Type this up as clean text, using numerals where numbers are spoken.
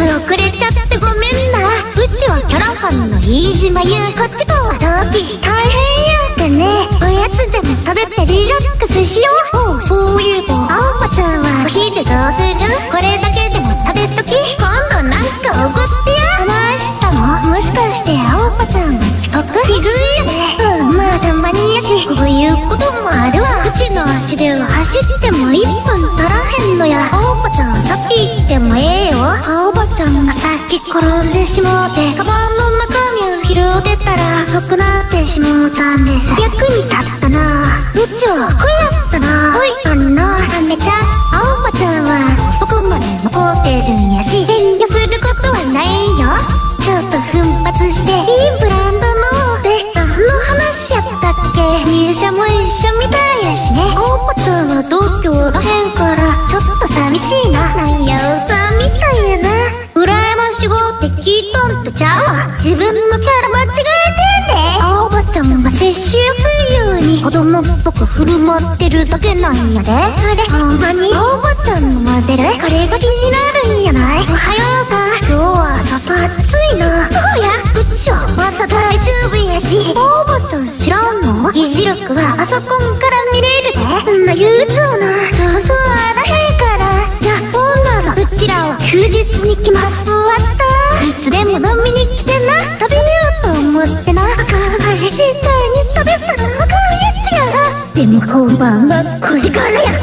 遅れちゃってごめんな。うちはキャラハンの飯島優。こっちとは同期。大変やってね。おやつでも食べてリラックスしよう。おう、そういえば青葉ちゃんはお昼どうする？これだけでも食べとき。今度なんかおごってや。話したの？もしかして青葉ちゃんは遅刻？奇遇やね。まあたまにやし、こういうこともあるわ。うちの足では走っても1分足らへんのや。青葉ちゃん先行ってもええよ。青葉ちゃんがさっき転んでしもうて、カバンの中身を拾ってたら遅くなってしもうたんです。役に立ったな。うちはこやったな。おい、あめちゃん、青葉ちゃんはそこまで残ってるんやし、遠慮することはないよ。ちょっと奮発していいブランドので、話やったっけ？入社も一緒みたいやしね。青葉ちゃんは同居らへんからちょっと寂しいな。なんやおさんみたいやな。羨ましごって聞いとんとちゃうわ。自分のキャラ間違えてんで。青葉ちゃんが接しやすいように子供っぽく振る舞ってるだけなんやで。それほんまに青葉ちゃんのモデル？これが気になるんやない？おはようさん、今日は外暑いな。そうや、うちはまだ大丈夫やし。青葉ちゃん知らんの？議事録はパソコンから見れるで。そんな悠長な。そうそうあらへんから。じゃあほんならうちらは休日に来ます。終わった。いつでも飲みに来てな。食べようと思ってな。あかん、あれ絶対に食べたらあかんやつや。でも本番はこれからや。